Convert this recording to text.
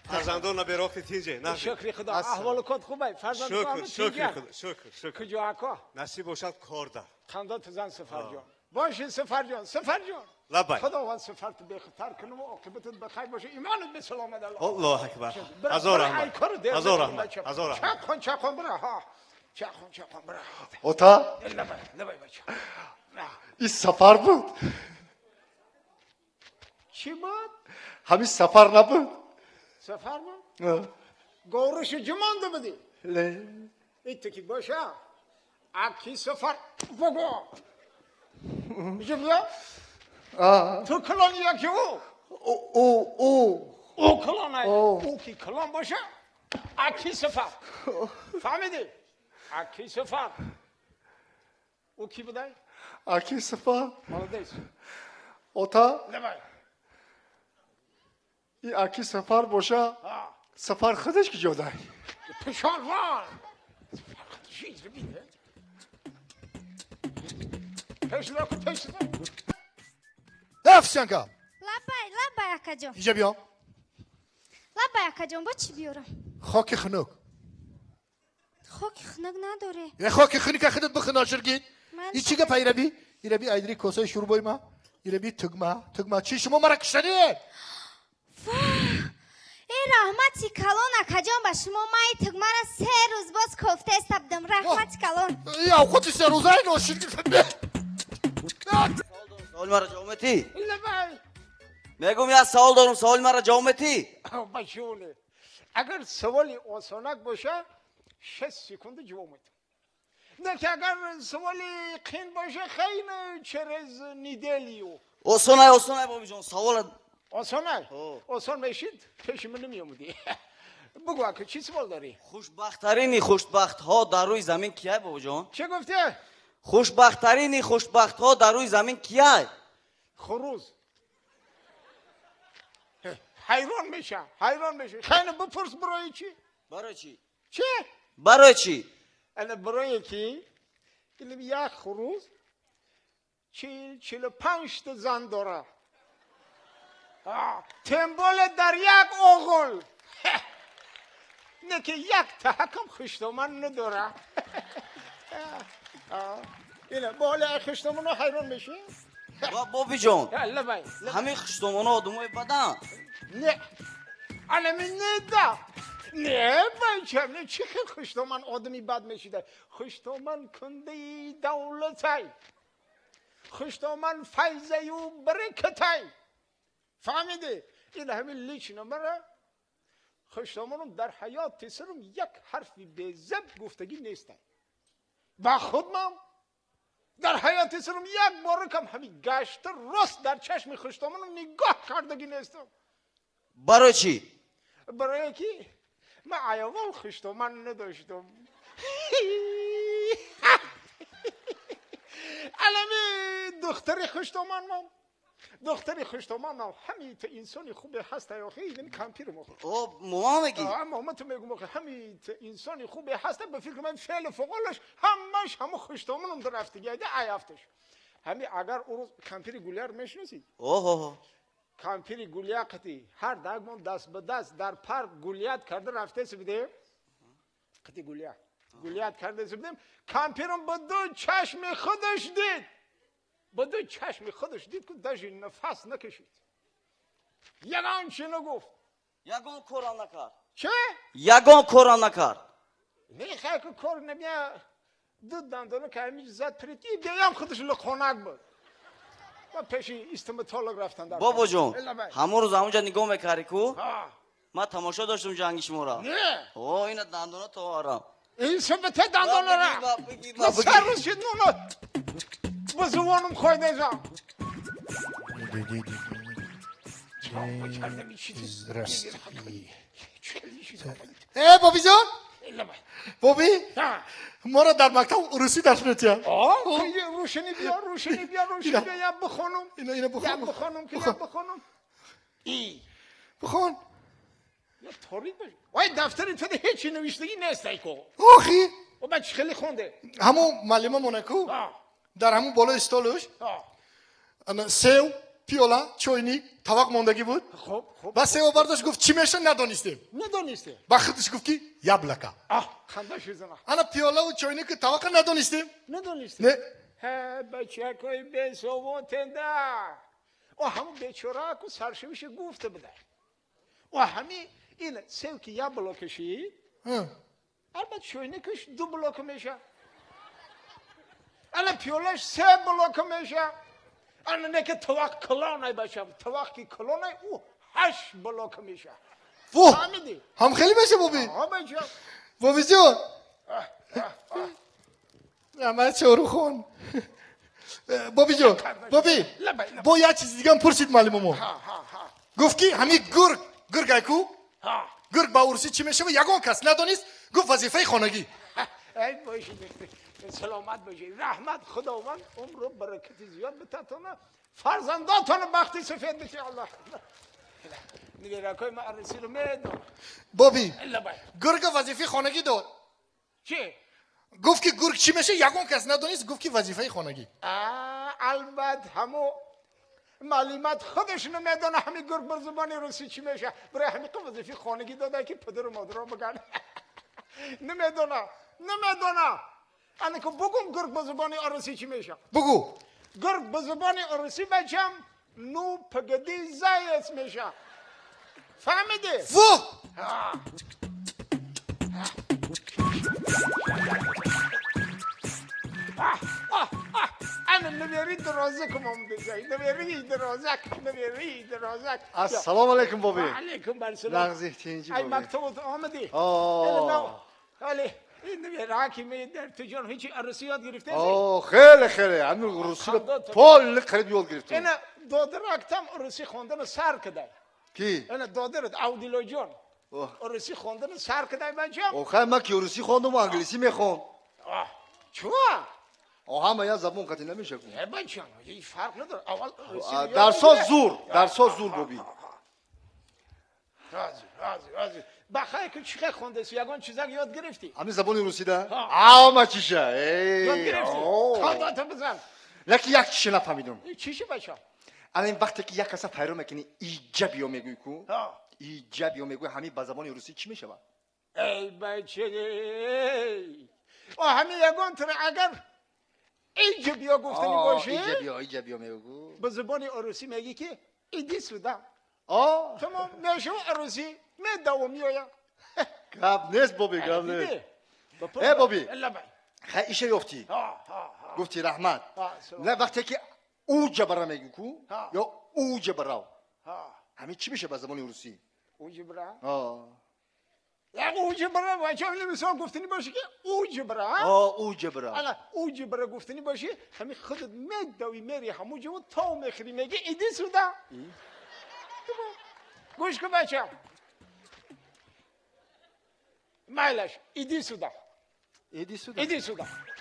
فرزندان براخت تینجه نه شکر خدا احوال کد خوبه فرزندان شکر خدا شکر کجا اکا نصیب باشد کار ده خنده تزن سفر جان باشه سفر جان لبای خداوند سفرت به خطر کنم و عاقبتت بخیر باشه ایمانت به سلامت الله اکبر هزار رحمت هزار رحمت هزار رحمت چه خون بره ها چه خون بره اوتا لبای بچه این سفر بود چی بود؟ همین سفر نبود سفر بود؟ گورش جمانده بدی ایت که باشه اکی سفر بگو میشه بیا؟ تو کلان یکی او کلان های او کی کلان باشه اکی سفر فهمیدی؟ اکی سفر او کی بودای؟ اکی سفر مالدیس اوتا لبای این اکی سفر باشه سفر خودش که جدای پشاروان سفر خودش ایزر بیده پیش افشانکا لبای اکا جان اینجا بیا لبای اکا جان با چی بیارم؟ خاک خنک خاک خنک نداره یه خاک خنک خودت بخنا شرگید این چی که پیربی؟ ایربی ایدری کوسای شوربای ما ایربی تگما چی شما مرا کشتنید؟ ای رحمتی کلان اکا جان با شما مای تگما را 3 روز باز کفته استبدم رحمتی کلان یا خودی 3 روزه این آشید سوال مرا جواب میتی؟ لبای میگم یه سوال دارم سوال مرا جواب میتی؟ بچونه اگر سوالی آسانک باشه 6 سکند جواب میدم نه که اگر سوالی قین باشه خیلی چرز نیدلیو آسانه بابی جان سوال آسان میشید پیش من نمی آمودی بگو اکا چی سوال داری؟ خوشبختترین خوشبخت ها در روی زمین کیه بابا جان؟ چه گفته؟ خوشبختترین خوشبخت ها در روی زمین کیه؟ خروز حیران میشه خیلی بپرس برای چی؟ برای چی؟ چه؟ برای چی؟ انا برای کی؟ اینم یک خروز 45 تا زن داره تنبال در یک اغل نه که یک تحکم خشتمان نداره اینه بالا خشتمان رو حیران میشه بابی جان لبای همین خشتمان ها آدمای بدن نه انا من نده نه بچم نه چه خیلی خشتمان آدمی بد میشیده خشتمان کنده دولتی خشتمان فیضه و برکتی فهمیده این همین لیچ نمره خشتمانم در حیات تسرم یک حرفی به زب گفتگی نیستن با خودم در حیات تسرم یک بار کم همین گشت راست در چشم خشتمانم نگاه کردگی نیستم برای چی؟ برای کی؟ من ایوال خشتمان نداشتم علمی دختر خشتمانم دختری خشتمانم همین تا انسانی خوبه هست یا خیلی این کمپیر مخور ماما میگی؟ ماما تو میگم همین تا انسانی خوبه هست به فکر من فعل فقالش همه خشتمانم در رفتگی ای هفتش همین اگر او روز کمپیر گولیار میشناسید کمپیر گولیاقتی هر دگمون دست به دست در پارک گولیات کرده رفته سبیده قتی گولیات کرده سبیدیم کمپیرم با 2 چشم خودش دید با 2 چشم خودش دید که داشت نفس نکشید یگان چی نگفت یگان کوران نکرد چه؟ یگان کوران نکرد نه خیلی که کور نمیه 2 دندانه که همیشه زد پریتی بیام خودش لخونک بود و پیش استمتولوگ رفتن در بابا جون همون روز همونجا نگاه میکردی کو من تماشا داشتم جنگ شما را نه این دندانا تو آرام این سبته دندانا را سر روز شد نونا بزوانم خویده جا بابی جان بابی ما را در مکتب روسی درس میدید روشنی بیا یا بخونم اینو بخونم بخون یا تاریک باشه وای دفتری تو ده هیچی نوشتگی نیست ایکو آخی و بچه خیلی خونده همون معلم مونکو در همون بالا استالش سیو پیولا چوینی طبق موندگی بود خب و سه برداشت گفت چی میشه ندونستیم ندونستی با خودش گفت کی یابلکا خنده شدن انا پیولا و چوینی که طبق ندونستیم ندونستی نه بچه کوی به سوتنده و همون بیچاره کو سرشویش گفته بده و همین این سیو که یا بلوکشی البته شوینه کش دو بلوک میشه الان پیولش سه بلوک میشه الان نه که توق کلانه باشه توق کی کلانه او 8 بلوک میشه فهمیدی هم خیلی میشه بابی بچه بابی جون اما چورو خون بابی جون بابی با یه چیز دیگه هم پرسید معلوممو گفت کی همین گرگ ایکو گرگ با ارسی چی میشه و یگان کس ندونست گفت وظیفه خانگی ای باشید سلامت باشید رحمت خداوند عمر و برکت زیاد بتاتونه فرزنداتون بختی سفید بشه الله نگیرکای ما ارسی رو میدون بابی گرگ وظیفه خانگی داد چی؟ گفت که گرگ چی میشه یگان کس ندونست گفت که وظیفه خانگی البته همو معلومات خودش نمیدونه همین گرگ بر زبان روسی چی میشه برای همین وظیفه خانگی داده که پدر و مادر رو بگن نمیدونه انا که بگم گرگ بر زبان روسی چی میشه بگو گرگ بر زبان روسی بچم نو پگدی زایت میشه فهمیدی؟ وو انا نبیری درازه کمام بزایی نبیری درازه السلام علیکم بابی علیکم برسلام نغزی تینجی ای بابی مکتوبت آمدی ولی این نبیر حاکمی در تجار هیچی عرصی یاد گرفته خیلی همین روسی رو پول خرید یاد گرفتم اینا دادرکتم عرصی خوندن سر کده کی؟ اینا دادرت عودیلو جان عرصی خوندن سر کده بچم خیلی من که روسی خوندم و انگلیسی میخوند چوا؟ همه یا زبون قطعی نمیشه کن بچم هیچ فرق نداره اول درسا زور بابی راضی بخیر که چیخه خونده سی یگان چیزا یاد گرفتی همین زبان روسی ده؟ همه چیشه یاد گرفتی خوانداتا بزن لکی یک چیشه نفهمیدم چیشه بچم الان وقتی که یک کسا پیرو میکنی ایجابیو میگوی کو ایجابیو میگوی همین با زبان روسی چی میشه با؟ ای بچه همین یگان تر اگر ایجابیو گفتنی باشه ایجابیو میگو به زبان روسی میگی که ایدی سودا تمام میشه روسی میداومیویا گاب نیست بابی گاب نیست ای بابی خیلی ایشه یفتی گفتی رحمت نه وقتی که او جبرا میگو کو یا او جبراو همین چی میشه با زبان روسی او جبرا او جبرا بچه مثلا گفتنی باشه که او جبرا او جبرا انا او جبرا گفتنی باشه همین خودت میداوی میری همو جو تا میخری میگی ایدی سودا گوش کن بچه مایلش ایدی سودا